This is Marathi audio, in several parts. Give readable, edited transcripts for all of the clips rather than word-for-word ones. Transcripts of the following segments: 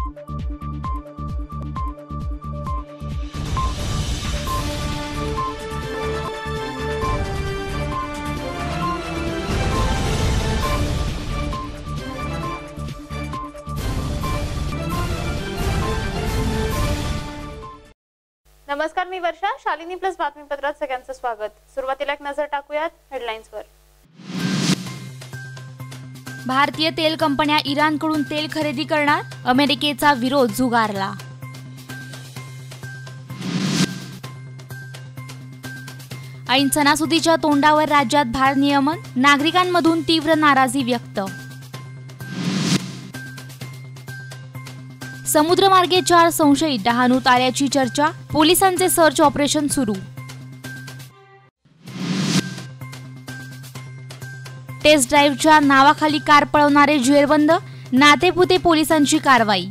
नमस्कार, मी वर्षा. शालिनी प्लस बातमीपत्रात सगळ्यांचं स्वागत. सुरुवातीला एक नजर टाकूयात हेडलाईन्सवर. भारतीय तेल कंपन्या इराणकडून तेल खरेदी करणार, अमेरिकेचा विरोध झुगारला. ऐन सणासुदीच्या तोंडावर राज्यात भारनियमन, नागरिकांमधून तीव्र नाराजी व्यक्त. समुद्रमार्गे 4 संशयित डहाणूत आल्याची चर्चा, पोलिसांचे सर्च ऑपरेशन सुरू. टेस्ट ड्राईव्हच्या नावाखाली कार पळवणारे जेरबंद, नातेपुते पोलिसांची कारवाई.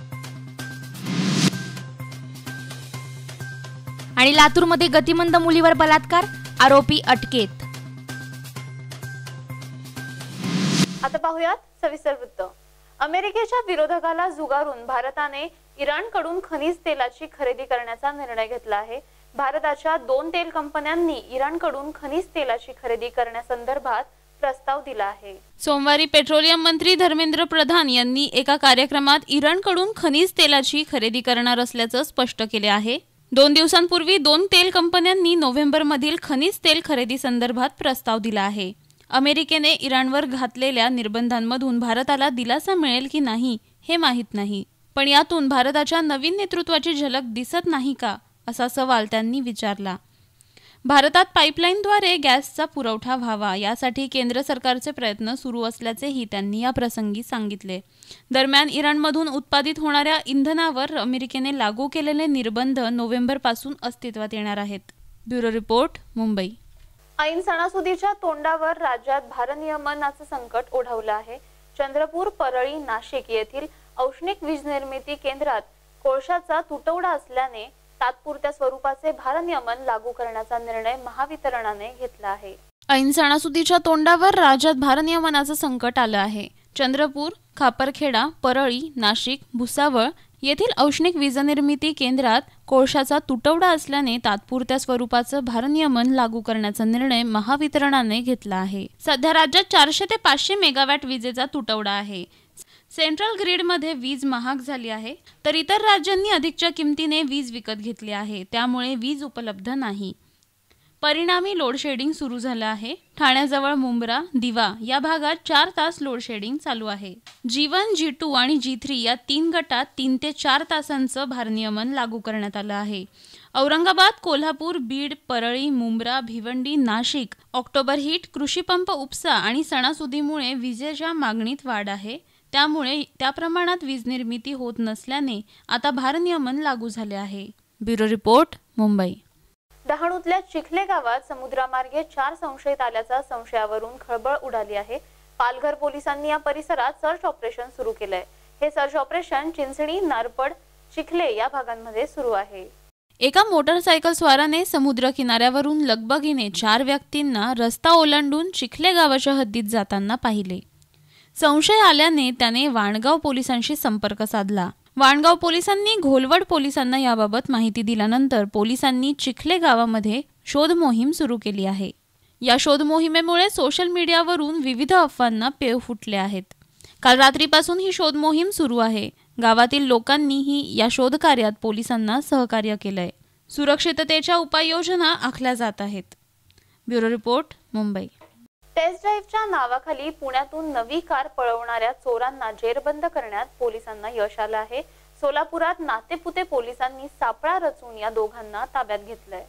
आणि लातूरमध्ये गतिमंद मुलीवर बलात्कार, आरोपी अटकेत. आता पाहूयात सविस्तर वृत्त. अमेरिकेच्या विरोधकाला झुगारून भारताने इराणकडून खनिज तेलाची खरेदी करण्याचा निर्णय घेतला आहे. भारताच्या 2 तेल कंपन्यांनी इराणकडून खनिज तेलाची खरेदी करण्यासंदर्भात प्रस्ताव दिला आहे. सोमवारी पेट्रोलियम मंत्री धर्मेंद्र प्रधान यांनी एका कार्यक्रमात इराणकडून खनिज तेलाची खरेदी करणार असल्याचं स्पष्ट केले आहे. 2 दिवसांपूर्वी 2 तेल कंपन्यांनी नोव्हेंबरमधील खनिज तेल खरेदी संदर्भात प्रस्ताव दिला आहे. अमेरिकेने इराणवर घातलेल्या निर्बंधांमधून भारताला दिलासा मिळेल की नाही हे माहीत नाही, पण यातून भारताच्या नवीन नेतृत्वाची झलक दिसत नाही का, असा सवाल त्यांनी विचारला. भारतात पाईपलाईनद्वारे गॅसचा पुरवठा व्हावा यासाठी केंद्र सरकारचे प्रयत्न सुरू असल्याचेही त्यांनी या प्रसंगी सांगितले. दरम्यान इराणमधून उत्पादित होणाऱ्या इंधनावर अमेरिकेने लागू केलेले निर्बंध नोव्हेंबरपासून अस्तित्वात येणार आहेत. Bureau report, Mumbai. ऐन सणासुदीच्या तोंडावर राज्यात भारनियमनाचं संकट ओढवलं आहे. चंद्रपूर, परळी, नाशिक येथील औष्णिक वीज निर्मिती केंद्रात कोळशाचा तुटवडा असल्याने तात्पुरत्या स्वरूपाचे भारनियमन लागू करण्याचा निर्णय महावितरणाने घेतला आहे. ऐन सणासुदीच्या तोंडावर राज्यात भारनियमनाचं संकट आलं आहे. चंद्रपूर, खापरखेडा, परळी, नाशिक, भुसावळ येथील औष्णिक वीजनिर्मिती केंद्रात कोळशाचा तुटवडा असल्याने तात्पुरत्या स्वरूपाचं भारनियमन लागू करण्याचा निर्णय महावितरणाने घेतला आहे. सध्या राज्यात 400 ते 500 मेगावॅट विजेचा तुटवडा आहे. सेंट्रल ग्रीडमध्ये वीज महाग झाली आहे, तर इतर राज्यांनी अधिकच्या किमतीने वीज विकत घेतली आहे. त्यामुळे वीज उपलब्ध नाही. परिणामी लोडशेडिंग सुरू झालं आहे. ठाण्याजवळ मुंब्रा, दिवा या भागात 4 तास लोडशेडिंग चालू आहे. G1, G2 आणि G3 या 3 गटात 3 ते 4 तासांचं भारनियमन लागू करण्यात आलं आहे. औरंगाबाद, कोल्हापूर, बीड, परळी, मुंब्रा, भिवंडी, नाशिक ऑक्टोबर हिट, कृषीपंप उपसा आणि सणासुदीमुळे विजेच्या मागणीत वाढ आहे. त्यामुळे त्या प्रमाणात वीज निर्मिती होत नसल्याने आता भारनियमन लागू झाले आहे. Bureau report, Mumbai. डहाणूतल्या चिखले गावात समुद्रामार्गे 4 संशयित आल्याच्या संशयावरून खळबळ उडाली आहे. पालघर पोलिसांनी या परिसरात सर्च ऑपरेशन सुरू केलंय. हे सर्च ऑपरेशन चिंचणी, नारपड, चिखले या भागांमध्ये सुरू आहे. एका मोटरसायकल स्वाराने समुद्र किनाऱ्यावरून लगबगीने 4 व्यक्तींना रस्ता ओलांडून चिखले गावाच्या हद्दीत जाताना पाहिले. संशय आल्याने त्याने वाणगाव पोलिसांशी संपर्क साधला. वाणगाव पोलिसांनी घोलवड पोलिसांना याबाबत माहिती दिल्यानंतर पोलिसांनी चिखले गावामध्ये शोध मोहीम सुरू केली आहे. या शोध मोहिमेमुळे सोशल मीडियावरून विविध अफवांना पेव फुटले आहेत. काल रात्रीपासून ही शोध मोहीम सुरू आहे. गावातील लोकांनीही या शोधकार्यात पोलिसांना सहकार्य केलंय. सुरक्षिततेच्या उपाययोजना आखल्या जात आहेत. Bureau report, Mumbai. टेस्ट ड्राईव्हच्या नावाखाली पुण्यातून नवी कार पळवणाऱ्या चोरांना जेरबंद करण्यात पोलिसांना यश आलं आहे. सोलापुरात नातेपुते पोलिसांनी सापळा रचून या दोघांना ताब्यात घेतलंय.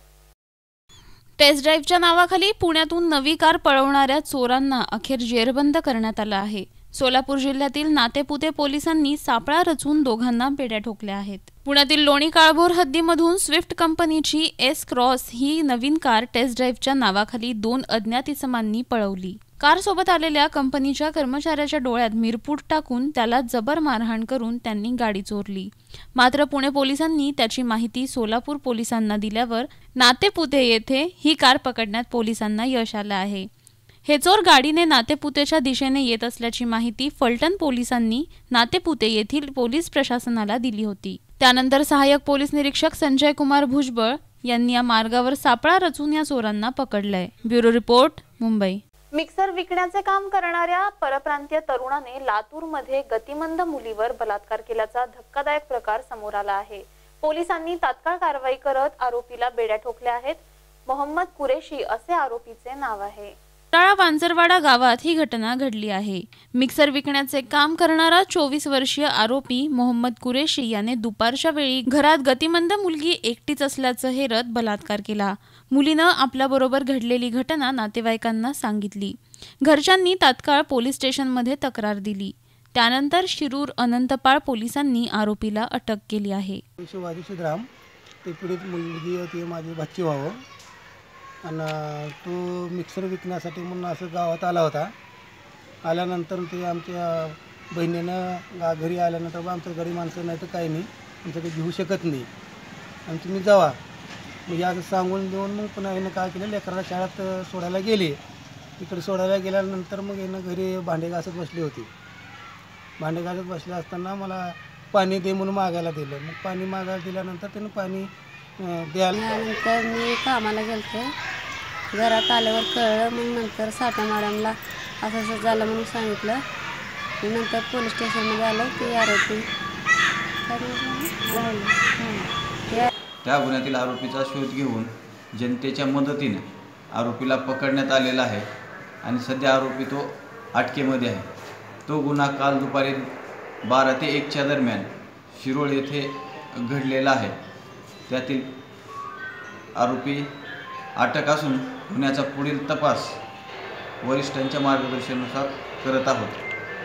टेस्ट ड्राईव्हच्या नावाखाली पुण्यातून नवी कार पळवणाऱ्या चोरांना अखेर जेरबंद करण्यात आलं आहे. सोलापूर जिल्ह्यातील नातेपुते पोलिसांनी सापळा रचून दोघांना बेड्या ठोकल्या आहेत. पुण्यातील लोणी काळभोर हद्दीमधून स्विफ्ट कंपनीची एस क्रॉस ही नवीन कार टेस्ट ड्राईव्हच्या नावाखाली 2 अज्ञात इसमांनी पळवली. कार सोबत आलेल्या कंपनीच्या कर्मचाऱ्याच्या डोळ्यात मिरपूड टाकून त्याला जबर मारहाण करून त्यांनी गाडी चोरली. मात्र पुणे पोलिसांनी त्याची माहिती सोलापूर पोलिसांना दिल्यावर नातेपुते येथे ही कार पकडण्यात पोलिसांना यश आलं आहे. हे चोर गाडीने नातेपुतेच्या दिशेने येत असल्याची माहिती फलटण पोलिसांनी नातेपुते येथील पोलीस प्रशासनाला दिली होती। त्यानंतर सहाय्यक पोलीस निरीक्षक संजय कुमार भुजबळ यांनी या मार्गावर सापळा रचून या चोरांना पकडलंय। Bureau report, Mumbai. मिक्सर विकण्याचे काम करणाऱ्या परप्रांतीय तरुणाने लातूरमध्ये गतिमंद मुलीवर बलात्कार केल्याचा धक्कादायक प्रकार समोर आला आहे। पोलिसांनी तात्काळ कारवाई करत आरोपीला बेड्या ठोकल्या आहेत। मोहम्मद कुरेशी असे आरोपीचे नाव आहे। वांजरवाडा गावात ही घटना घडली आहे। मिक्सर विकण्याचे काम करणारा 24 वर्षीय आरोपी मोहम्मद कुरेशी याने दुपारच्या वेळी घरात गतिमंद मुलगी एकटीच असल्याचं हेरत बलात्कार केला। मुलीनं आपल्याबरोबर घडलेली घटना नातेवाईकांना सांगितली। घरच्यांनी तात्काळ पोलीस स्टेशनमध्ये तक्रार दिली। त्यानंतर शिरूर अनंतपाळ पोलिसांनी आरोपीला अटक केली आहे। ते पीडित मुलगी होती, माझी भाची भाऊ, आणि तो मिक्सर विकण्यासाठी म्हणून असं गावात आला होता। आल्यानंतर ते आमच्या बहिणीनं घरी आल्यानंतर आमच्या घरी माणसं नाही तर काही नाही, आमच्याकडे घेऊ शकत नाही आणि तुम्ही जावा म्हणजे असं सांगून देऊन मग पुन्हा यानं काय केलं, लेकराला शाळेत सोडायला गेले। इकडे सोडायला गेल्यानंतर मग यानं घरी भांडे घासत बसली होती। भांडे घासत बसले असताना मला पाणी दे म्हणून मागायला दिलं। मग पाणी मागायला दिल्यानंतर त्यानं पाणी त्यानंतर मी कामाला गेलते। घरात आल्यावर कळलं, मग नंतर साठा मॅडमला असं असं झालं म्हणून सांगितलं। नंतर पोलीस स्टेशनमध्ये आलं की आरोपी त्या गुन्ह्यातील आरोपीचा शोध घेऊन जनतेच्या मदतीने आरोपीला पकडण्यात आलेला आहे आणि सध्या आरोपी तो अटकेमध्ये आहे। तो गुन्हा काल दुपारी 12 ते 1च्या दरम्यान शिरोळ येथे घडलेला आहे। त्यातील आरोपी अटक असून गुन्ह्याचा पुढील तपास वरिष्ठांच्या मार्गदर्शनानुसार करत आहोत।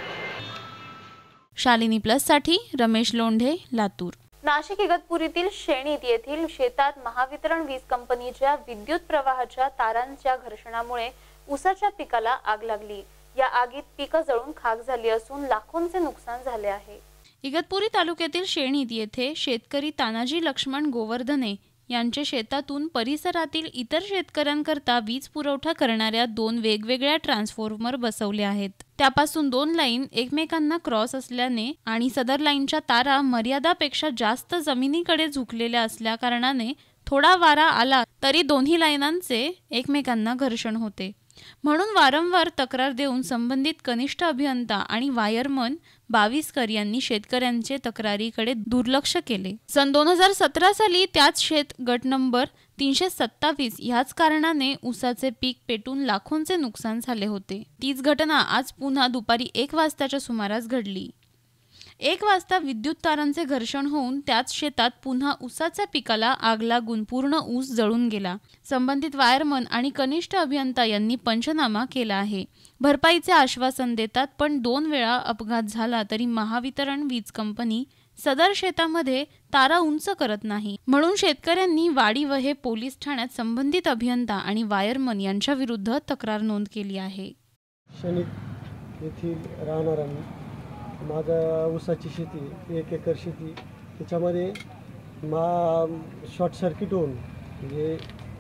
शालिनी प्लससाठी रमेश लोंढे, लातूर। नाशिक इगतपुरीतील शेणीत येथील शेतात महावितरण वीज कंपनीच्या विद्युत प्रवाहाच्या तारांच्या घर्षणामुळे ऊसाच्या पिकाला आग लागली। या आगीत पिकं जळून खाक झाली असून लाखोंचे नुकसान झाले आहे। इगतपुरी तालुक्यातील शेणीत येथे शेतकरी तानाजी लक्ष्मण गोवर्धने यांचे शेतातून परिसरातील इतर शेतकऱ्यांकरता वीज पुरवठा करणाऱ्या 2 वेगवेगळ्या ट्रान्सफॉर्मर बसवले आहेत। त्यापासून 2 लाईन एकमेकांना क्रॉस असल्याने आणि सदर लाईनच्या तारा मर्यादापेक्षा जास्त जमिनीकडे झुकलेल्या असल्या कारणाने थोडा वारा आला तरी दोन्ही लाईनांचे एकमेकांना घर्षण होते। म्हणून वारंवार तक्रार देऊन संबंधित कनिष्ठ अभियंता आणि वायरमन 22कर यांनी शेतकऱ्यांचे तक्रारीकडे दुर्लक्ष केले। सन 2017 साली त्याच शेत गट नंबर 327 ह्याच कारणाने ऊसाचे पीक पेटून लाखोंचे नुकसान झाले होते। तीच घटना आज पुन्हा दुपारी 1 वाजताच्या सुमारास घडली। 1 वाजता विद्युत तारांचे घर्षण होऊन त्याच शेतात पुन्हा ऊसाच्या पिकाला आग लागून पूर्ण ऊस जळून गेला। संबंधित वायरमन आणि कनिष्ठ अभियंता यांनी पंचनामा केला आहे। भरपाईचे आश्वासन देतात, पण 2 वेळा अपघात झाला तरी महावितरण वीज कंपनी सदर शेतामध्ये तारा उंच करत नाही। म्हणून शेतकऱ्यांनी वाडीवहे पोलीस ठाण्यात संबंधित अभियंता आणि वायरमन यांच्या विरुद्ध तक्रार नोंद केली आहे। शनीत येथील राहणाऱ्यांनी माझा ऊसाची शेती 1 एकर शेती, त्याच्यामध्ये शॉर्ट सर्किट होऊन म्हणजे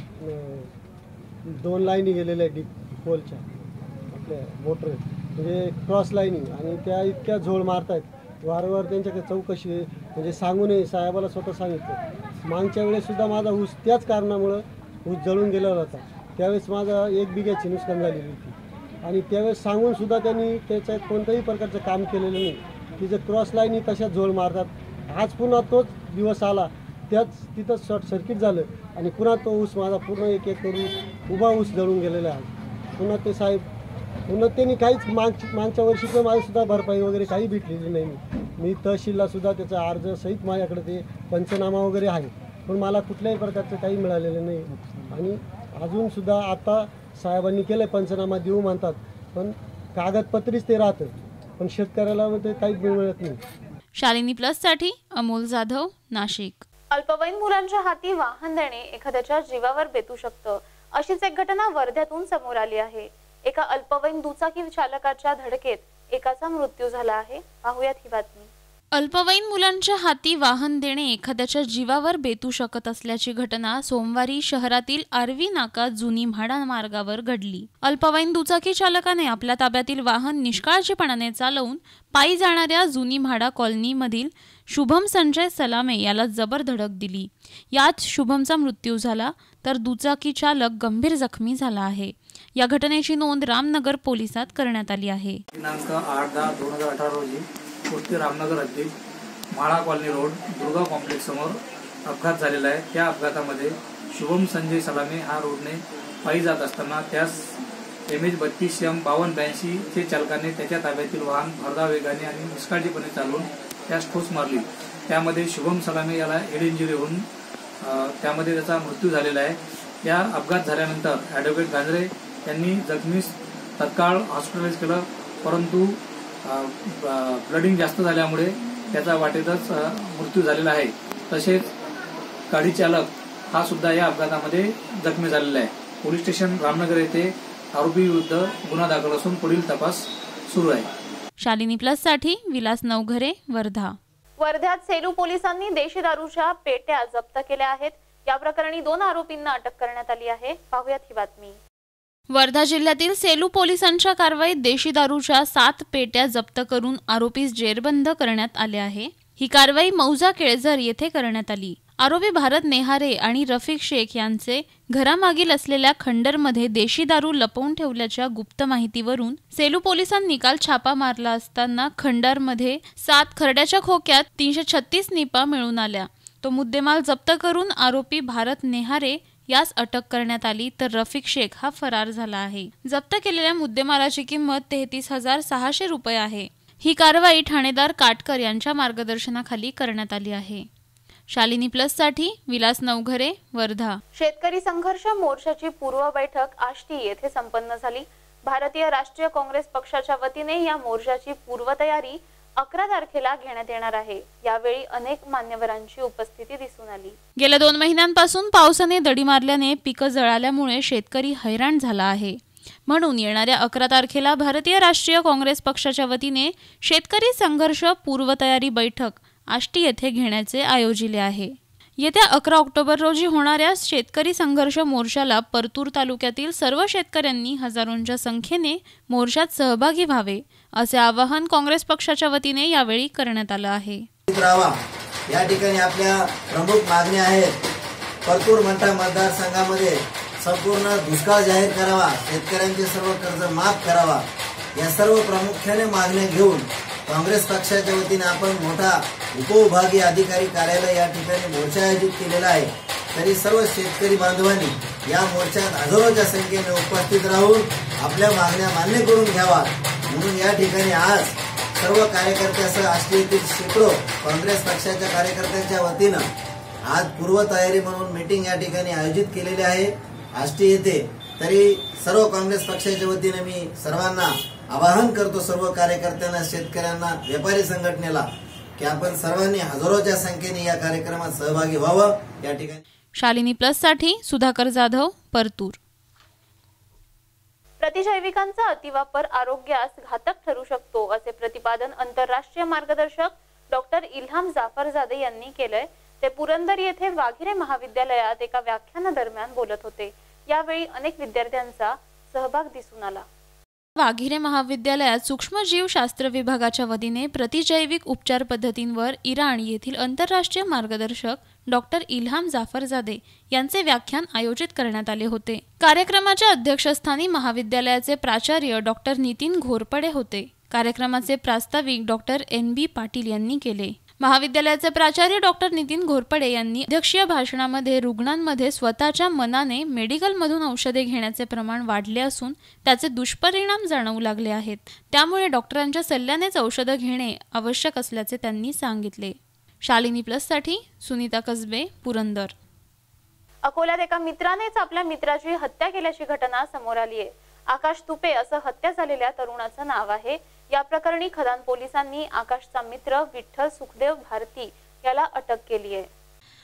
2 लाईनी गेलेल्या डीप पोलच्या आपल्या मोटर म्हणजे क्रॉस लाईनी, आणि त्या इतक्या झोळ मारतायत। वारंवार त्यांच्याकडे चौकशी म्हणजे सांगू नये, साहेबाला स्वतः सांगितलं। मागच्या वेळेससुद्धा माझा ऊस त्याच कारणामुळं ऊस जळून गेलेला होता। त्यावेळेस माझा 1 बिघ्याची नुकसान झालेली होती आणि त्यावेळेस सांगूनसुद्धा त्यांनी त्याच्यात कोणत्याही प्रकारचं काम केलेलं नाही। तिचं क्रॉस लाईनी तशाच झोळ मारतात। आज पुन्हा तोच दिवस आला, तिथं शॉर्ट सर्किट झालं आणि पुन्हा तो ऊस माझा पूर्ण 1 एकर उभा ऊस जळून गेलेला आहे। पुन्हा ते साहेब त्यांनी काहीच मागच्या वर्षी पण माझीसुद्धा भरपाई वगैरे काही भेटलेली नाही। मी तहसीललासुद्धा त्याचा अर्ज सहित माझ्याकडे ते पंचनामा वगैरे आहे, पण मला कुठल्याही प्रकारचं काही मिळालेलं नाही। आणि अजूनसुद्धा आता साहेबांनी केलं पंचनामा देऊ म्हणतात, पण कागदपत्रीच ते राहतं, पण शेतकऱ्याला ते काही मिळत नाही। शालिनी प्लससाठी अमोल जाधव, नाशिक। अल्पवयीन मुलांच्या हाती वाहन देणे एखाद्याच्या जीवावर बेतू शकतं, अशीच एक घटना वर्ध्यातून समोर आली आहे। एका अल्पवयीन दुचाकी चालकाच्या धडकेत एकाचा मृत्यू झाला आहे। पाहूयात ही बातमी। अल्पवयीन मुलांच्या हाती वाहन देणे एखाद्याच्या जीवावर बेतू शकत असल्याची घटना सोमवारी शहरातील आर्वी नाका जुनी म्हाडा मार्गावर घडली। अल्पवयीन दुचाकी चालकाने आपल्या ताब्यातील वाहन निष्काळजीपणाने चालवून पायी जाणाऱ्या जुनी म्हाडा कॉलनीमधील शुभम संजय सलामे याला जबर धडक दिली। यात शुभमचा मृत्यू झाला तर दुचाकी चालक गंभीर जखमी झाला आहे। या घटनेची नोंद रामनगर पोलिसात करण्यात आली आहे। दिनांक 8/10/2018 रोजी पोस्टे रामनगर हद्दीत MHADA colony road Durga complex समोर अपघात झालेला आहे। त्या अपघातामध्ये शुभम संजय सलामे हा रोडने पायी जात असताना त्यास MH32M5282 चे चालकाने त्याच्या ताब्यातील वाहन भरधाव वेगाने आणि निष्काळजीपणे चालवून त्यास ठोस मारली। त्यामध्ये शुभम सलामे याला हेड इंजुरी होऊन त्यामध्ये त्याचा मृत्यू झालेला आहे। या अपघात झाल्यानंतर ॲडव्होकेट गांजरे यांनी जखमीस तत्काळ हॉस्पिटलाइज केलं, परंतु ब्लडिंग जास्त झाल्यामुळे त्याचा वाटेतच मृत्यू झालेला आहे। तसेच गाडी चालक हा सुद्धा या अपघातामध्ये जखमी झालेला आहे। पोलीस स्टेशन रामनगर येथे आरोपी विरुद्ध गुन्हा दाखल असून पुढील तपास सुरू आहे। शालिनी प्लस साठी विलास नवघरे, वर्धा। वर्ध्यात सेलू पोलिसांनी देशी दारूच्या पेट्या जप्त केल्या आहेत। या प्रकरणी 2 आरोपींना अटक करण्यात आली आहे। पाहूयात ही बातमी। वर्धा जिल्ह्यातील सेलू पोलिसांच्या कारवाईत देशी दारूच्या 7 पेट्या जप्त करून आरोपीस जेरबंद करण्यात आले आहे। ही कारवाई मौजा केळझर येथे करण्यात आली। आरोपी भारत नेहारे आणि रफिक शेख यांचे घरामागील असलेल्या खंडरमध्ये देशी दारू लपवून ठेवल्याच्या गुप्त माहितीवरून सेलू पोलिसांनी काल छापा मारला असताना खंडरमध्ये 7 खरड्याच्या खोक्यात 336 निपा मिळून आल्या। तो मुद्देमाल जप्त करून आरोपी भारत नेहारे यास अटक करण्यात आली तर रफिक शेख हा फरार झाला आहे। जप्त केलेल्या मुद्देमालाची किंमत 33,600 रुपये आहे। ही कारवाई ठाणेदार काटकर यांच्या मार्गदर्शनाखाली करण्यात आली आहे। शालिनी प्लस साठी विलास नवघरे, वर्धा। शेतकरी संघर्ष मोर्चाची पूर्व बैठक आष्टी येथे संपन्न झाली। भारतीय राष्ट्रीय काँग्रेस पक्षाच्या वतीने या मोर्चाची पूर्वतयारी 11 तारखेला घेण्यात येणार आहे। यावेळी अनेक मान्यवरांची उपस्थिती दिसून आली। गेल्या 2 महिन्यांपासून पावसाने दडी मारल्याने पिकं जळाल्यामुळे शेतकरी हैराण झाला आहे। म्हणून येणाऱ्या 11 तारखेला भारतीय राष्ट्रीय काँग्रेस पक्षाच्या वतीने शेतकरी संघर्ष पूर्वतयारी बैठक आष्टी येथे घेण्याचे आयोजिले आहे। येत्या 11 ऑक्टोबर रोजी होणाऱ्या शेतकरी संघर्ष मोर्चाला परतूर तालुक्यातील सर्व शेतकऱ्यांनी हजारोंच्या संख्येने मोर्चात सहभागी व्हावे असे आवाहन काँग्रेस पक्षाच्या वतीने यावेळी करण्यात आलं आहे। या ठिकाणी आपल्या प्रमुख मागण्या आहेत। परतूर मंठा मतदारसंघामध्ये संपूर्ण दुष्काळ जाहीर करावा, शेतकऱ्यांचे सर्व कर्ज माफ करावा, या सर्व प्रामुख्याने मागण्या घेऊन काँग्रेस पक्षाच्या वतीने आपण मोठा उपविभागीय अधिकारी कार्यालय या ठिकाणी मोर्चा आयोजित केलेला आहे। तरी सर्व शेतकरी बांधवांनी या मोर्चात हजारोच्या संख्येने उपस्थित राहून आपल्या मागण्या मान्य करून घ्यावा म्हणून या ठिकाणी आज सर्व कार्यकर्त्यांसह आष्टी येथील शेकडो काँग्रेस पक्षाच्या कार्यकर्त्यांच्या वतीनं आज पूर्वतयारी म्हणून मीटिंग या ठिकाणी आयोजित केलेली आहे आष्टी येथे। तरी सर्व काँग्रेस पक्षाच्या वतीने मी सर्वांना आवाहन करतो, सर्व कार्यकर्त्यांना, शेतकऱ्यांना, व्यापारी संघटनेला, की आपण सर्वांनी हजारोच्या संख्येने या कार्यक्रमात सहभागी व्हावं। या ठिकाणी शालिनी प्लस साठी सुधाकर जाधव, परतूर। प्रतिजैविकांचा अतिवापर आरोग्यास घातक ठरू शकतो असे प्रतिपादन आंतरराष्ट्रीय मार्गदर्शक डॉक्टर इल्हाम जाफरजादे यांनी केलंय। ते पुरंदर येथे वाघिरे महाविद्यालयात एका व्याख्यानादरम्यान बोलत होते। यावेळी अनेक विद्यार्थ्यांचा सहभाग दिसून आला। वाघिरे महाविद्यालयात सूक्ष्मजीव शास्त्र विभागाच्या वतीने प्रतिजैविक उपचार पद्धतींवर इराण येथील आंतरराष्ट्रीय मार्गदर्शक डॉक्टर इल्हाम जाफरजादे यांचे व्याख्यान आयोजित करण्यात आले होते। कार्यक्रमाच्या अध्यक्षस्थानी महाविद्यालयाचे प्राचार्य डॉक्टर नितीन घोरपडे होते। कार्यक्रमाचे प्रास्ताविक डॉक्टर NB पाटील यांनी केले। महाविद्यालयाचे प्राचार्य डॉक्टर नितीन घोरपडे यांनी अध्यक्षीय भाषणामध्ये रुग्णांमध्ये स्वतःच्या मनाने मेडिकलमधून औषधे घेण्याचे प्रमाण वाढले असून त्याचे दुष्परिणाम जाणवू लागले आहेत। त्यामुळे डॉक्टरांच्या सल्ल्यानेच औषधं घेणे आवश्यक असल्याचे त्यांनी सांगितले। शालिनी प्लस साठी सुनीता कसबे, पुरंदर। अकोल्यात एका मित्रानेच आपल्या मित्राची हत्या केल्याची घटना समोर आली आहे। आकाश तुपे असं हत्या झालेल्या तरुणाचं नाव आहे। या प्रकरणी खदान पोलिसांनी आकाशचा मित्र विठ्ठल सुखदेव भारती याला अटक केली आहे।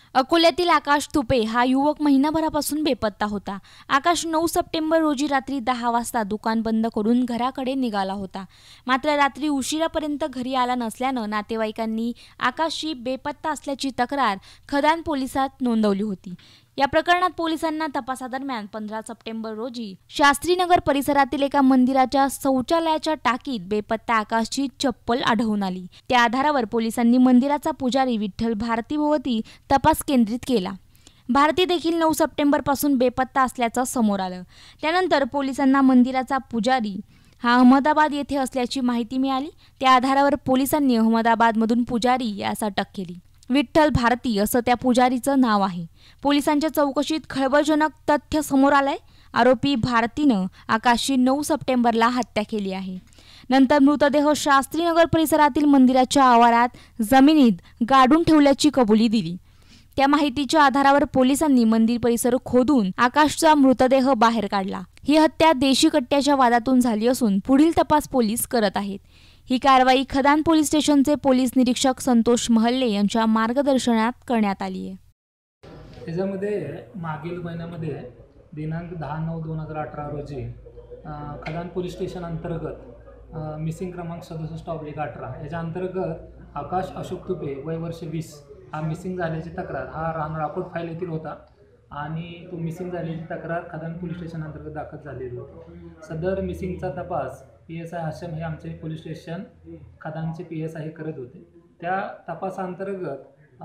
अकोल्यातील आकाश तुपे हा युवक महिनाभरापासून बेपत्ता होता. आकाश 9 सप्टेंबर रोजी रात्री 10 वाजता दुकान बंद करून घराकडे निघाला होता. मात्र रात्री उशिरापर्यंत घरी आला नसल्यानं नातेवाईकांनी आकाशची बेपत्ता असल्याची तक्रार खदान पोलिसात नोंदवली होती. या प्रकरणात पोलिसांना तपासादरम्यान 15 सप्टेंबर रोजी शास्त्रीनगर परिसरातील एका मंदिराच्या शौचालयाच्या टाकीत बेपत्ता आकाशची चप्पल आढळून आली. त्या आधारावर पोलिसांनी मंदिराचा पुजारी विठ्ठल भारतीभोवती तपास केंद्रित केला. भारती देखील 9 सप्टेंबर पासून बेपत्ता असल्याचं समोर आलं. त्यानंतर पोलिसांना मंदिराचा पुजारी हा अहमदाबाद येथे असल्याची माहिती मिळाली. त्या आधारावर पोलिसांनी अहमदाबादमधून पुजारी यास अटक केली. विठ्ठल भारती असं त्या पुजारीचं नाव आहे. पोलिसांच्या चौकशीत खळबळजनक तथ्य समोर आलंय. आरोपी भारतीनं आकाशची 9 सप्टेंबरला हत्या केली आहे. नंतर मृतदेह शास्त्रीनगर परिसरातील मंदिराच्या आवारात जमिनीत गाडून ठेवल्याची कबुली दिली. त्या माहितीच्या आधारावर पोलिसांनी मंदिर परिसर खोदून आकाशचा मृतदेह बाहेर काढला. ही हत्या देशी कट्ट्याच्या वादातून झाली असून पुढील तपास पोलीस करत आहेत. ही कारवाई खदान पोलीस स्टेशनचे पोलीस निरीक्षक संतोष महल्ले यांच्या मार्गदर्शनात करण्यात आली आहे. त्याच्यामध्ये मागील महिन्यामध्ये दिनांक 10/9/2018 रोजी खदान पोलीस स्टेशन अंतर्गत मिसिंग क्रमांक 67/18 याच्या अंतर्गत आकाश अशोक तुपे वय वर्ष 20 हा मिसिंग झाल्याची तक्रार हा राणराकोट फाईल येथील होता आणि तो मिसिंग झाल्याची तक्रार खदान पोलीस स्टेशन अंतर्गत दाखल झालेली होती. सदर मिसिंगचा तपास PSI हाशम हे आमचे पोलीस स्टेशन खदानचे PSI हे करत होते. त्या तपासांतर्गत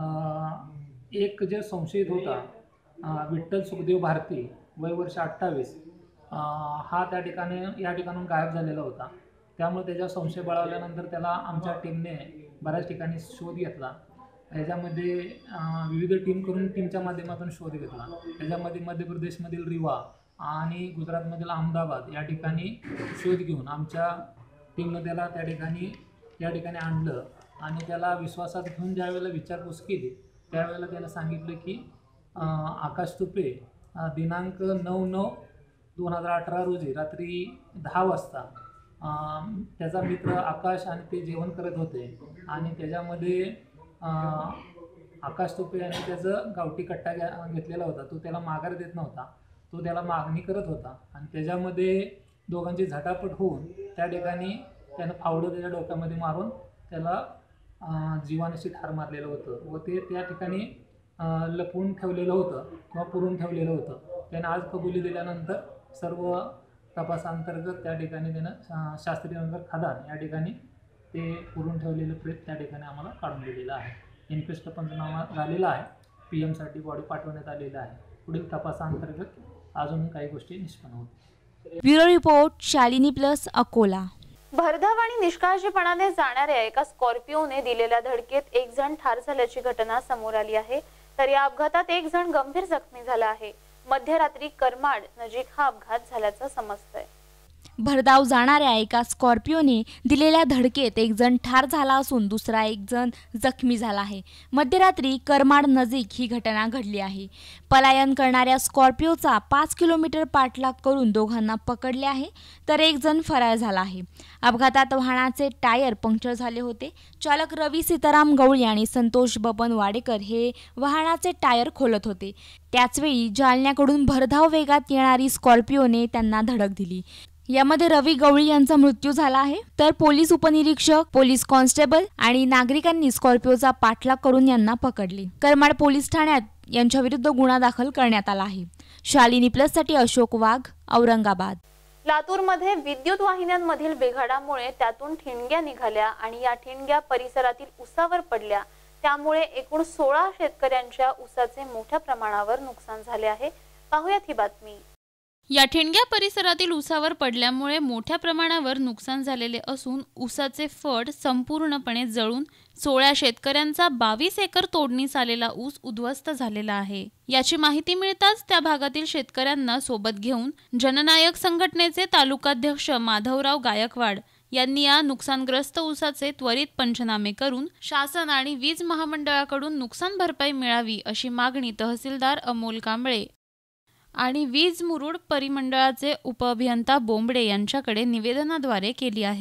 एक जे संशयित होता विठ्ठल सुखदेव भारती वय वर्ष 28 हा या ठिकाणून गायब झालेला होता. त्यामुळे त्याच्या संशय बळावल्यानंतर त्याला आमच्या टीमने बऱ्याच ठिकाणी शोध घेतला. याच्यामध्ये विविध टीम करून टीमच्या माध्यमातून शोध घेतला. त्याच्यामध्ये मध्य प्रदेशमधील रिवा आणि गुजरातमधील अहमदाबाद या ठिकाणी शोध घेऊन आमच्या टीमनं त्याला या ठिकाणी आणलं आणि त्याला विश्वासात घेऊन ज्यावेळेला विचारपूस केली त्यावेळेला त्याला सांगितलं की आकाश तुपे दिनांक 9/9/2018 रोजी रात्री 10 वाजता त्याचा मित्र आकाश आणि ते जेवण करत होते आणि त्याच्यामध्ये आकाश तुपे यांनी त्याचं गावठी कट्टा घेतलेला होता. तो त्याला माघार देत नव्हता. तो त्याला मागणी करत होता आणि त्याच्यामध्ये दोघांची झटापट होऊन त्या ठिकाणी त्यानं फावडं त्याच्या डोक्यामध्ये मारून त्याला जीवानिशी ठार मारलेलं होतं व ते त्या ठिकाणी लपवून ठेवलेलं होतं किंवा पुरून ठेवलेलं होतं. त्यानं आज कबुली दिल्यानंतर सर्व तपासांतर्गत त्या ठिकाणी त्यानं शास्त्रीनगर खदान या ठिकाणी ते पुरून ठेवलेलं प्रेत त्या ठिकाणी आम्हाला काढून दिलेलं आहे. इन्क्वेस्ट पंचनामा झालेला आहे. PM साठी बॉडी पाठवण्यात आलेली आहे. पुढील तपासांतर्गत अजून काही गोष्टी निष्पन्न होतील. Bureau report Shalini plus Akola. भरधाव आणि निष्काळजीपणाने जाणाऱ्या एका स्कॉर्पिओने दिलेल्या धडकेत एक जण ठार झाल्याची घटना समोर आली आहे. तर या अपघातात एक जण गंभीर जखमी झाला आहे. मध्यरात्री करमाड नजीक हा अपघात झाल्याचं समजतंय. भरधाव जाणाऱ्या एका स्कॉर्पिओने दिलेल्या धडकेत एक जण ठार झाला असून दुसरा एक जण जखमी झाला आहे. मध्यरात्री करमाड नजीक ही घटना घडली आहे. पलायन करणाऱ्या स्कॉर्पिओचा 5 किलोमीटर पाठलाग करून दोघांना पकडले आहे तर एक जण फरार झाला आहे. अपघातात वाहनाचे टायर पंक्चर झाले होते. चालक रवी सीताराम गवळी आणि संतोष बबन वाडेकर हे वाहनाचे टायर खोलत होते. त्याचवेळी जालन्याकडून भरधाव वेगात येणारी स्कॉर्पिओने त्यांना धडक दिली. यामध्ये रवी गवळी यांचा मृत्यू झाला आहे तर पोलीस उपनिरीक्षक, पोलीस कॉन्स्टेबल आणि नागरिकांनी स्कॉर्पिओचा पाठलाग करून यांना पकडले. करमाड पोलीस ठाण्यात यांच्या विरुद्ध गुन्हा दाखल करण्यात आला आहे. शालिनी प्लस साठी अशोक वाघ, औरंगाबाद. लातूरमध्ये विद्युत वाहिन्यांमधील बिघाडामुळे त्यातून ठिणग्या निघाल्या आणि या ठिणग्या परिसरातील उसावर पडल्या. त्यामुळे एकूण 16 शेतकऱ्यांच्या उसाचे मोठ्या प्रमाणावर नुकसान झाले आहे. पाहूयात ही बातमी. या ठिणग्या परिसरातील उसावर पडल्यामुळे मोठ्या प्रमाणावर नुकसान झालेले असून उसाचे फड संपूर्णपणे जळून 16 शेतकऱ्यांचा 22 एकर तोडणीस आलेला ऊस उद्ध्वस्त झालेला आहे. याची माहिती मिळताच त्या भागातील शेतकऱ्यांना सोबत घेऊन जननायक संघटनेचे तालुकाध्यक्ष माधवराव गायकवाड यांनी या नुकसानग्रस्त ऊसाचे त्वरित पंचनामे करून शासन आणि वीज महामंडळाकडून नुकसान भरपाई मिळावी अशी मागणी तहसीलदार अमोल कांबळे आणि वीज मुरुड परिमंडळाचे उपअभियंता बोंबडे यांच्याकडे निवेदनाद्वारे केली आहे.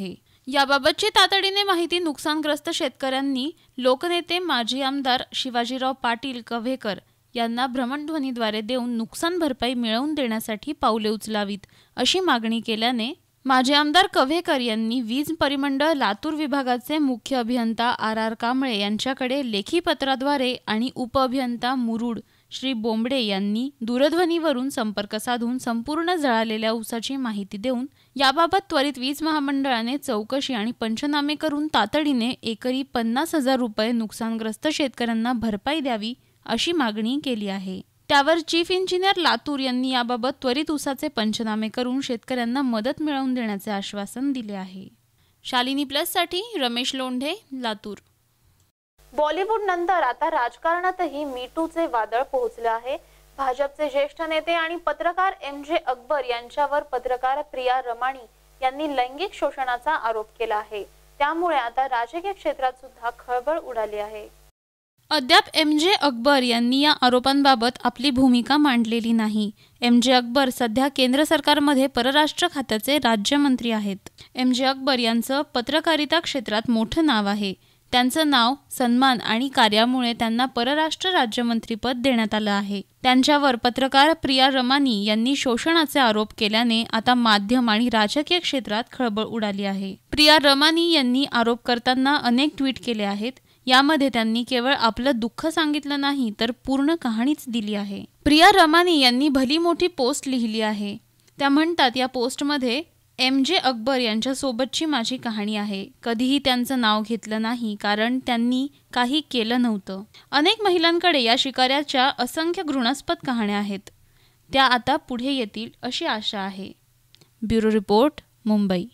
याबाबतची तातडीने माहिती नुकसानग्रस्त शेतकऱ्यांनी लोकनेते माजी आमदार शिवाजीराव पाटील कव्हेकर यांना भ्रमणध्वनीद्वारे देऊन नुकसान भरपाई मिळवून देण्यासाठी पावले उचलावीत अशी मागणी केल्याने माजी आमदार कव्हेकर यांनी वीज परिमंडळ लातूर विभागाचे मुख्य अभियंता RR कांबळे यांच्याकडे लेखी पत्राद्वारे आणि उपअभियंता मुरुड श्री बोंबडे यांनी दूरध्वनीवरून संपर्क साधून संपूर्ण जळालेल्या ऊसाची माहिती देऊन याबाबत त्वरित वीज महामंडळाने चौकशी आणि पंचनामे करून तातडीने एकरी 50,000 रुपये नुकसानग्रस्त शेतकऱ्यांना भरपाई द्यावी अशी मागणी केली आहे। त्यावर चीफ इंजिनियर लातूर यांनी याबाबत त्वरित ऊसाचे पंचनामे करून शेतकऱ्यांना मदत मिळवून देण्याचे आश्वासन दिले आहे। शालिनी प्लससाठी रमेश लोंढे, लातूर। बॉलिवूड नंतर आता राजकारणातही मीटूचे वादळ पोहोचले आहे। भाजपचे ज्येष्ठ नेते आणि पत्रकार MJ अकबर यांच्यावर पत्रकार प्रिया रमाणी यांनी लैंगिक शोषणाचा आरोप केला आहे। त्यामुळे आता राजकीय क्षेत्रात सुद्धा खळबळ उडाली आहे। अद्याप MJ अकबर यांनी या आरोपांबाबत आपली भूमिका मांडलेली नाही। MJ अकबर सध्या केंद्र सरकारमध्ये परराष्ट्र खात्याचे राज्यमंत्री आहेत। MJ अकबर यांचं पत्रकारिता क्षेत्रात मोठं नाव आहे। त्यांचं नाव, सन्मान आणि कार्यामुळे त्यांना परराष्ट्र राज्यमंत्रीपद देण्यात आलं आहे। त्यांच्यावर पत्रकार प्रिया रमानी यांनी शोषणाचे आरोप केल्याने आता माध्यम आणि राजकीय क्षेत्रात खळबळ उडाली आहे। प्रिया रमानी यांनी आरोप करताना अनेक ट्विट केले आहेत। यामध्ये त्यांनी केवळ आपलं दुःख सांगितलं नाही तर पूर्ण कहाणीच दिली आहे। प्रिया रमानी यांनी भली मोठी पोस्ट लिहिली आहे। त्या म्हणतात, या पोस्टमध्ये MJ अकबर यांच्यासोबतची माझी कहाणी आहे। कधीही त्यांचं नाव घेतलं नाही कारण त्यांनी काही केलं नव्हतं। अनेक महिलांकडे या शिकाऱ्याच्या असंख्य घृणास्पद कहाण्या आहेत। त्या आता पुढे येतील अशी आशा आहे। Bureau report, Mumbai.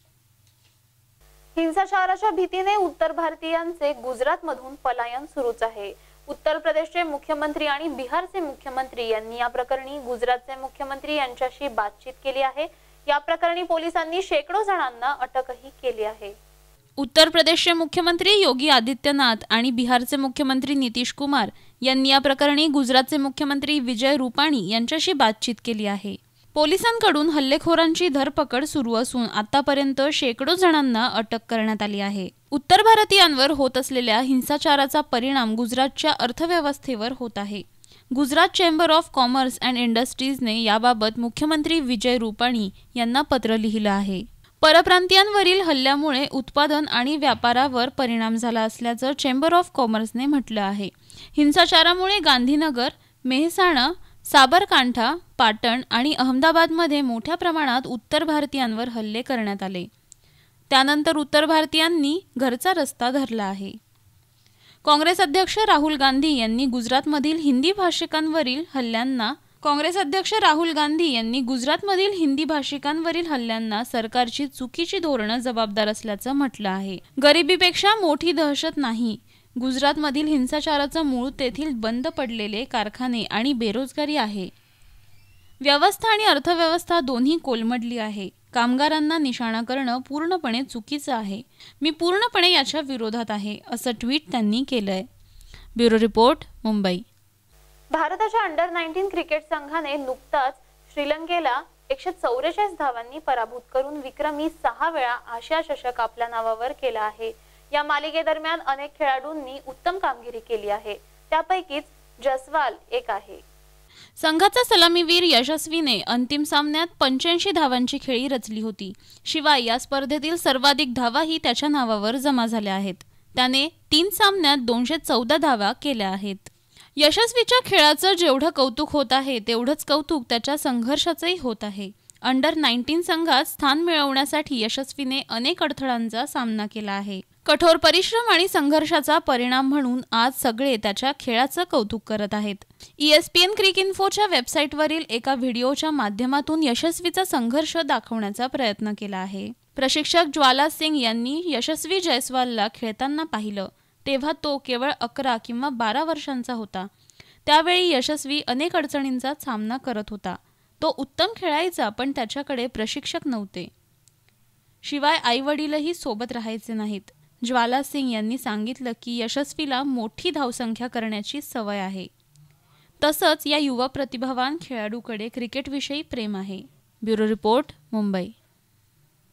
हिंसाचाराच्या भीतीने उत्तर भारतीयांचे गुजरातमधून पलायन सुरूच आहे। उत्तर प्रदेशचे मुख्यमंत्री आणि बिहारचे मुख्यमंत्री यांनी या प्रकरणी गुजरातचे मुख्यमंत्री यांच्याशी बातचीत केली आहे। या प्रकरणी पोलिसांनी शेकडो जणांना अटकही केली आहे। उत्तर प्रदेशचे मुख्यमंत्री योगी आदित्यनाथ आणि बिहारचे मुख्यमंत्री नितीश कुमार यांनी या प्रकरणी गुजरातचे मुख्यमंत्री विजय रुपाणी यांच्याशी बातचीत केली आहे। पोलिसांकडून हल्लेखोरांची धरपकड सुरू असून आतापर्यंत शेकडो जणांना अटक करण्यात आली आहे। उत्तर भारतीयांवर होत असलेल्या हिंसाचाराचा परिणाम गुजरातच्या अर्थव्यवस्थेवर होत आहे। Gujarat chamber of commerce and इंडस्ट्रीजने याबाबत मुख्यमंत्री विजय रुपाणी यांना पत्र लिहिलं आहे। परप्रांतीयांवरील हल्ल्यामुळे उत्पादन आणि व्यापारावर परिणाम झाला असल्याचं चेंबर ऑफ कॉमर्सने म्हटलं आहे। हिंसाचारामुळे गांधीनगर, मेहसाणा, साबरकांठा, पाटण आणि अहमदाबादमध्ये मोठ्या प्रमाणात उत्तर भारतीयांवर हल्ले करण्यात आले। त्यानंतर उत्तर भारतीयांनी घरचा रस्ता धरला आहे। काँग्रेस अध्यक्ष राहुल गांधी यांनी गुजरातमधील हिंदी भाषिकांवरील हल्ल्यांना सरकारची चुकीची धोरणं जबाबदार असल्याचं म्हटलं आहे। गरिबीपेक्षा मोठी दहशत नाही। गुजरातमधील हिंसाचाराचं मूळ तेथील बंद पडलेले कारखाने आणि बेरोजगारी आहे। व्यवस्था आणि अर्थव्यवस्था दोन्ही कोलमडली आहे। कामगारांना निशाणा करणं पूर्णपणे चुकीचं आहे। मी पूर्णपणे याच्या विरोधात आहे, असं ट्विट त्यांनी केलंय। Bureau report, Mumbai. भारताच्या अंडर-19 क्रिकेट संघाने नुकताच श्रीलंकेला 144 धावांनी पराभूत करून विक्रमी 6 वेळा आशिया चषक आपल्या नावावर केला आहे। या मालिकेदरम्यान अनेक खेळाडूंनी उत्तम कामगिरी केली आहे। त्यापैकीच जसवाल एक आहे। संघाचा सलामीवीर यशस्वीने अंतिम सामन्यात 85 धावांची खेळी रचली होती। शिवाय या स्पर्धेतील सर्वाधिक धावाही त्याच्या नावावर जमा झाल्या आहेत। त्याने 3 सामन्यात 214 धावा केल्या आहेत। यशस्वीच्या खेळाचं जेवढं कौतुक होत आहे तेवढंच कौतुक त्याच्या संघर्षाचंही होत आहे। अंडर-19 संघात स्थान मिळवण्यासाठी यशस्वीने अनेक अडथळ्यांचा सामना केला आहे। कठोर परिश्रम आणि संघर्षाचा परिणाम म्हणून आज सगळे त्याच्या खेळाचं कौतुक करत आहेत। ESPN क्रिकइन्फोच्या वेबसाईटवरील एका व्हिडिओच्या माध्यमातून यशस्वीचा संघर्ष दाखवण्याचा प्रयत्न केला आहे। प्रशिक्षक ज्वाला सिंग यांनी यशस्वी जयस्वालला खेळताना पाहिलं तेव्हा तो केवळ 11 किंवा 12 वर्षांचा होता। त्यावेळी यशस्वी अनेक अडचणींचा सामना करत होता। तो उत्तम खेळायचा, पण त्याच्याकडे प्रशिक्षक नव्हते। शिवाय आई-वडीलही सोबत राहायचे नाहीत। ज्वाला सिंग यांनी सांगितलं की यशस्वीला मोठी धावसंख्या करण्याची सवय आहे। तसंच या युवा प्रतिभावान खेळाडूकडे क्रिकेटविषयी प्रेम आहे। Bureau report, Mumbai.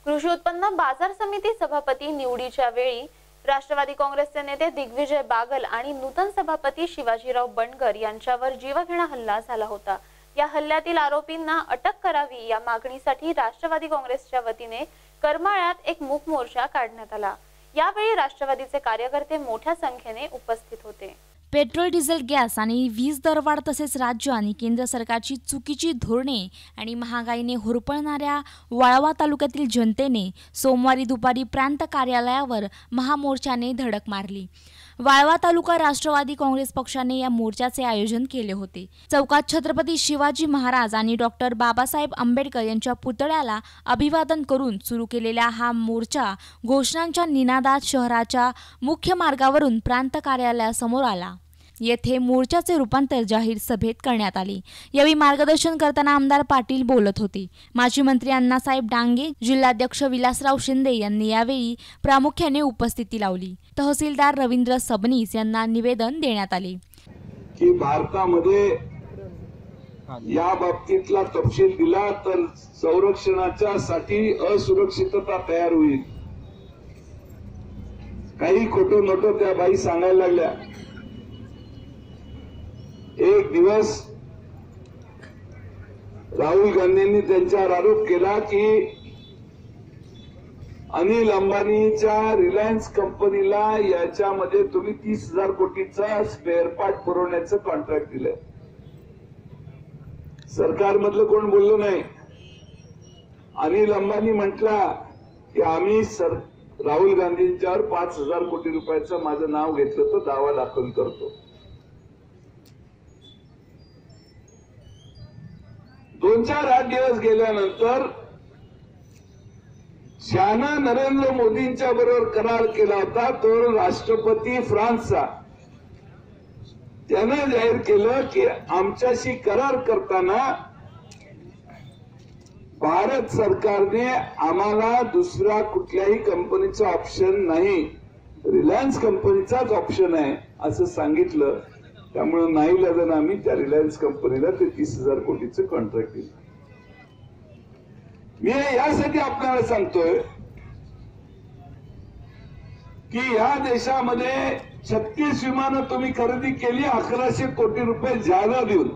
कृषी उत्पन्न बाजार समिती सभापती निवडीच्या वेळी राष्ट्रवादी काँग्रेसचे नेते दिग्विजय बागल आणि नूतन सभापती शिवाजीराव बंडगर यांच्यावर जीवघेणा हल्ला झाला होता। या हल्ल्यातील आरोपींना अटक करावी या मागणीसाठी राष्ट्रवादी काँग्रेसच्या वतीने करमाळ्यात एक मूक मोर्चा काढण्यात आला। यावेळी राष्ट्रवादीचे कार्यकर्ते मोठ्या संख्येने उपस्थित होते। पेट्रोल, डिझेल, गॅस आणि वीज दरवाढ तसेच राज्य आणि केंद्र सरकारची चुकीची धोरणे आणि महागाईने होरपळणाऱ्या वाळवा तालुक्यातील जनतेने सोमवारी दुपारी प्रांत कार्यालयावर महामोर्चाने धडक मारली। वाळवा तालुका राष्ट्रवादी काँग्रेस पक्षाने या मोर्चाचे आयोजन केले होते। चौकात छत्रपती शिवाजी महाराज आणि डॉक्टर बाबासाहेब आंबेडकर यांच्या पुतळ्याला अभिवादन करून सुरू केलेला हा मोर्चा घोषणांच्या निनादात शहराच्या मुख्य मार्गावरून प्रांत कार्यालयासमोर आला। येथे मोर्चाचे रूपांतर जाहीर सभेत करण्यात आले। यावेळी मार्गदर्शन करताना आमदार पाटील बोलत होते। माजी मंत्री अण्णासाहेब डांगे, जिल्हाध्यक्ष विलासराव शिंदे यांनी यावेळी प्रामुख्याने उपस्थिती लावली। तहसीलदार रवींद्र सबनीस यांना निवेदन देण्यात आले की भारतामध्ये या बाबतीतला तपशील दिला तर संरक्षणाच्या साठी असुरक्षितता तयार होईल। काही खोटं मोठं त्या बाई सांगायला लागल्या। एक दिवस राहुल गांधींनी त्यांच्यावर आरोप केला की अनिल अंबानीच्या रिलायन्स कंपनीला याच्यामध्ये तुम्ही 30,000 कोटीचा स्पेअर पार्ट पुरवण्याचं कॉन्ट्रॅक्ट दिलंय। सरकारमधलं कोण बोललं नाही। अनिल अंबानी म्हटला की आम्ही राहुल गांधींच्यावर 5,000 कोटी रुपयाचं माझं नाव घेतलं तर दावा दाखल करतो। 2-4 दिवस गेल्यानंतर ज्यानं नरेंद्र मोदींच्या बरोबर करार केला होता तो राष्ट्रपती फ्रान्सचा, त्यानं जाहीर केलं की आमच्याशी करार करताना भारत सरकारने आम्हाला दुसऱ्या कुठल्याही कंपनीचा ऑप्शन नाही, रिलायन्स कंपनीचाच ऑप्शन आहे असं सांगितलं। त्यामुळे नाईलाजाने आम्ही त्या रिलायन्स कंपनीला ते 30,000 कोटीचं कॉन्ट्रॅक्ट दिलं। मी यासाठी आपल्याला सांगतोय की या देशामध्ये 36 विमानं तुम्ही खरेदी केली 1100 कोटी रुपये जादा देऊन।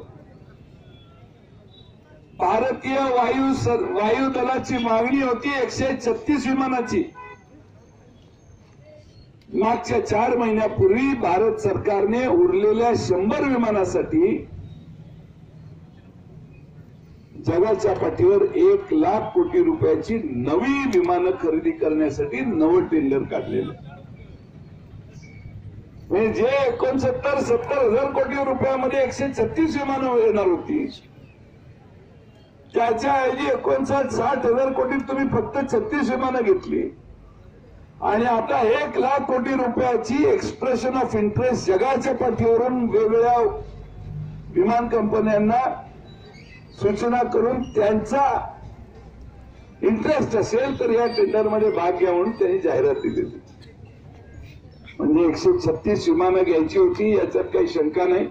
भारतीय वायू दलाची मागणी होती 136 विमानाची। मागच्या 4 महिन्यापूर्वी भारत सरकारने उरलेल्या 100 विमानासाठी जगाच्या पाठीवर 1 लाख कोटी रुपयाची नवी विमानं खरेदी करण्यासाठी नवं टेंडर काढलेलं। म्हणजे जे 69-70,000 कोटी रुपयामध्ये 136 विमानं येणार होती त्याच्याऐवजी 59-60,000 कोटीत तुम्ही फक्त 36 विमानं घेतली आणि आता 1 लाख कोटी रुपयाची एक्सप्रेशन ऑफ इंटरेस्ट जगाच्या पाठीवरून वेगवेगळ्या विमान कंपन्यांना सूचना करून त्यांचा इंटरेस्ट असेल तर या टेंडरमध्ये भाग घ्या म्हणून त्यांनी जाहिरात दिली। म्हणजे 136 विमानं घ्यायची होती याच्यात काही शंका नाही।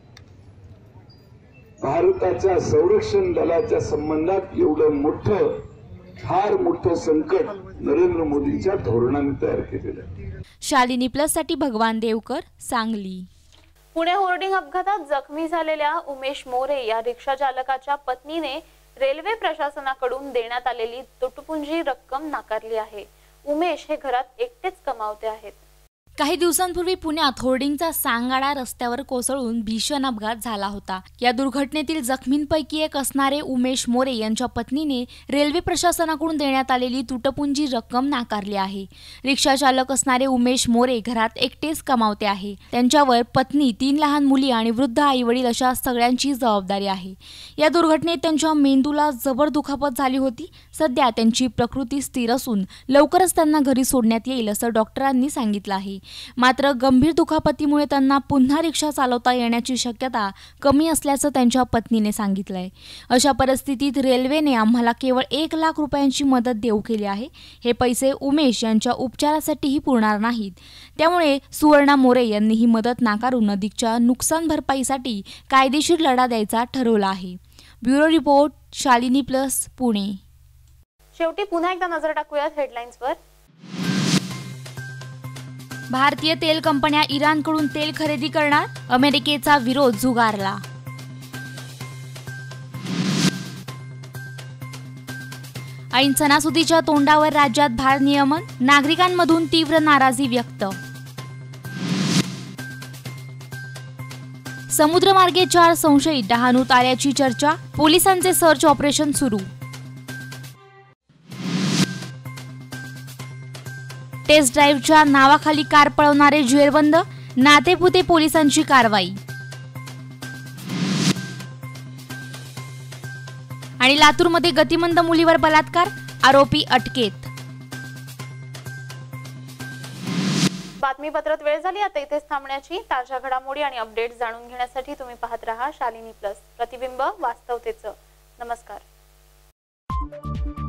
भारताच्या संरक्षण दलाच्या संबंधात एवढं फार मोठं संकट नरेंद्र मोदींच्या धोरणाने तयार केलेलं आहे। शालिनी प्लस साठी भगवान देवकर, सांगली। पुणे होर्डिंग अपघातात जखमी झालेल्या उमेश मोरे या रिक्षा चालकाच्या पत्नीने रेल्वे प्रशासनाकडून देण्यात आलेली तुटपुंजी रक्कम नाकारली आहे। उमेश हे घरात एकटेच कमावते आहेत। काही दिवसांपूर्वी पुण्यात होर्डिंगचा सांगाडा रस्त्यावर कोसळून भीषण अपघात झाला होता। या दुर्घटनेतील जखमींपैकी एक असणारे उमेश मोरे यांच्या पत्नीने रेल्वे प्रशासनाकडून देण्यात आलेली तुटपुंजी रक्कम नाकारली आहे। रिक्षा चालक असणारे उमेश मोरे घरात एकटेच कमावते आहे। त्यांच्यावर पत्नी, 3 लहान मुली आणि वृद्ध आईवडील अशा सगळ्यांची जबाबदारी आहे। या दुर्घटनेत त्यांच्या मेंदूला जबर दुखापत झाली होती। सध्या त्यांची प्रकृती स्थिर असून लवकरच त्यांना घरी सोडण्यात येईल असं डॉक्टरांनी सांगितलं आहे। मात्र गंभीर दुखापतीमुळे त्यांना पुन्हा रिक्षा चालवता येण्याची शक्यता कमी असल्याचं त्यांच्या पत्नीने सांगितलंय। अशा परिस्थितीत रेल्वेने आम्हाला केवळ 1 लाख रुपयांची मदत देऊ केली आहे। हे पैसे उमेश यांच्या उपचारासाठीही पुरणार नाहीत। त्यामुळे सुवर्णा मोरे यांनी ही मदत नाकारून अधिकच्या नुकसान भरपाईसाठी कायदेशीर लढा द्यायचा ठरवला आहे। Bureau report, Shalini plus, Pune. शेवटी पुन्हा एकदा नजर टाकूयात हेडलाईन्सवर। भारतीय तेल कंपन्या इराणकडून तेल खरेदी करणार, अमेरिकेचा विरोध झुगारला। ऐन सणासुदीच्या तोंडावर राज्यात भारनियमन, नागरिकांमधून तीव्र नाराजी व्यक्त। समुद्रमार्गे 4 संशयित डहाणूत आल्याची चर्चा, पोलिसांचे सर्च ऑपरेशन सुरू। टेस्ट ड्राईव्हच्या नावाखाली कार पळवणारे जेरबंद, नातेपुते पोलिसांची कारवाई। आणि लातूरमध्ये गतिमंद मुलीवर बलात्कार, आरोपी अटकेत। बातमीपत्रात वेळ झाली आता इथेच थांबण्याची। ताज्या घडामोडी आणि अपडेट्स जाणून घेण्यासाठी तुम्ही पाहत रहा शालिनी प्लस, प्रतिबिंब वास्तवतेचं। नमस्कार।